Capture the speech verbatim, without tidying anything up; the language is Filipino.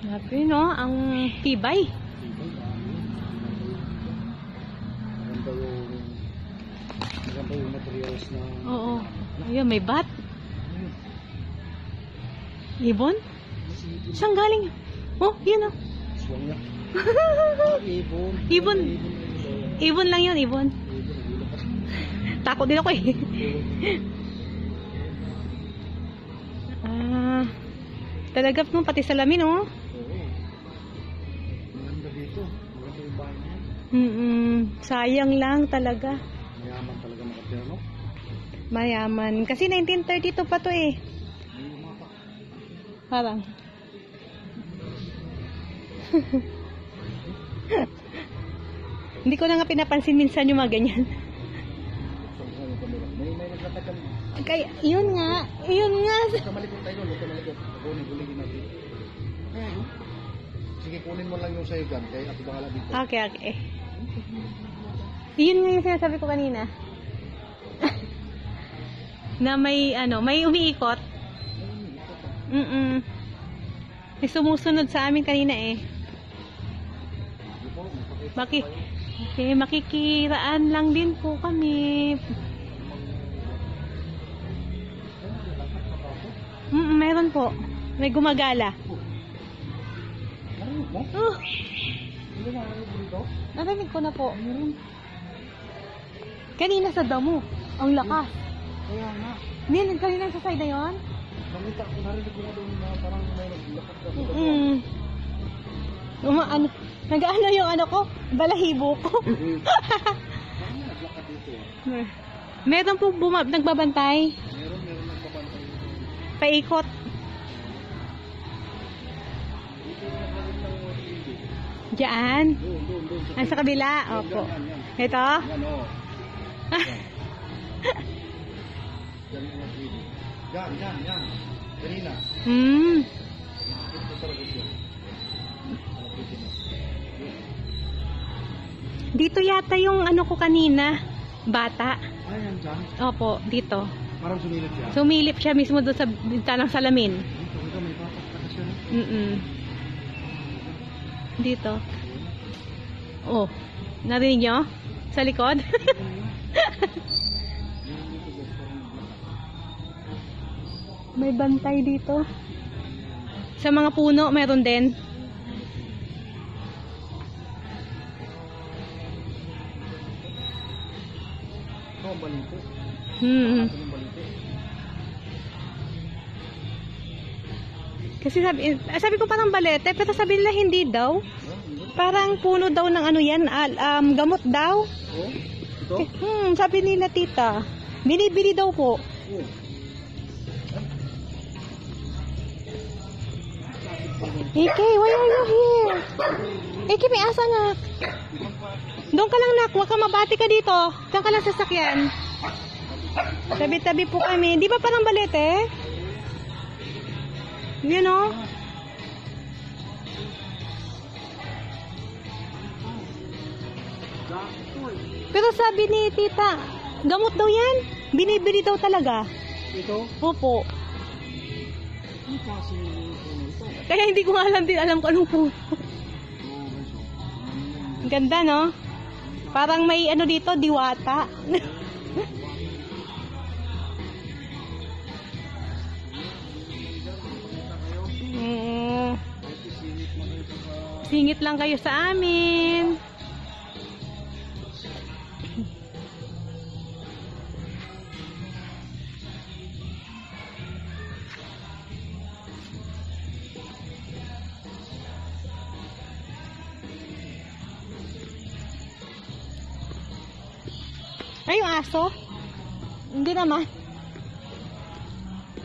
Grabe, no? Ang tibay. Maganda yung maganda yung materials na Oo. Ayun, may bat. Ibon? Saan galing? Oh, yun, oh. swang niya. Ibon. Ibon. Ibon lang yun, ibon. Takot din ako eh. Ah, talaga mo, pati salamin, oh. Oo. Maganda dito. Maganda yung bahay niya. Mm-mm. Sayang lang talaga. Mayaman talaga makatira, no? Mayaman. Kasi nineteen thirty-two pa to eh. May umapa. Parang. Hindi ko na nga pinapansin minsan yung mga ganyan. May may nagtatagal. Kaya, yun nga. Yun nga. Huwag ka malikot tayo, huwag ka malikot. Kunin, kunin natin. Ayan. Sige, kunin mo lang yung sa'yo gan. Kaya ako bahala dito. Okay, okay. Yun nga yung sinasabi ko kanina. Na may, ano, may umiikot. Mm-mm. May sumusunod sa amin kanina eh. Maki okay, makikiraan lang din po kami. Mm, meron po. May gumagala. Narinig mo? Oh, Hindi na narinig mo dito? narinig ko na po. Kanina sa damo. Ang lakas. Kaya nga. Hindi, kanina sa side na yun? Nakita ko, narinig ko na doon na parang may naglakas na. Mm. Uma, ano, nag-ano yung ano ko? Balahibo ko. Parang may naglakad dito. ah. Meron po bumab nagbabantay. Meron, meron nagbabantay dito. Paikot. Dito yung naglakad ng mga hindi. Diyan. Doon, doon, doon. Ang sa kabila. Yan, Opo. yan, yan. Ito. Yan, oo. Yan. Yan yung mga hindi. Yan, yan, yan. Kanina. Hmm. Ito talaga siya. Malapitin mo. Dito yata yung ano ko kanina. Bata. Ah, yan dyan. Opo, dito. Parang sumilip siya. Sumilip siya mismo doon sa bintanang salamin. Dito, ito, may batak na kasi yan. Mm-mm. Dito. Oh. Narinig nyo? Sa likod? May bantay dito. Sa mga puno, meron din. Ito ang balito. Hmm. Ito ang balito. Kasi sabi, eh, sabi ko parang balete, pero sabi nila hindi daw. Parang puno daw ng ano yan, al, um, gamot daw. Oh, ito? Eh, hmm, sabi nila tita. Binibili daw po. Oh. Ike, why are you here? Ike, may asa na. Doon ka lang nak, huwag ka mabati ka dito. Diyan ka lang sasakyan. Tabi-tabi po kami. Di ba parang balete? Yan o. Pero sabi ni tita, gamot daw yan. Binibili daw talaga. Ito? Opo. Ang klase ng puno ito. Kaya hindi ko nga alam din alam ko anong puno. Oo, guys. oh. Ang ganda, no? Parang may ano dito, diwata. Mm. Singit lang kayo sa amin. Ay, yung aso? Hindi naman.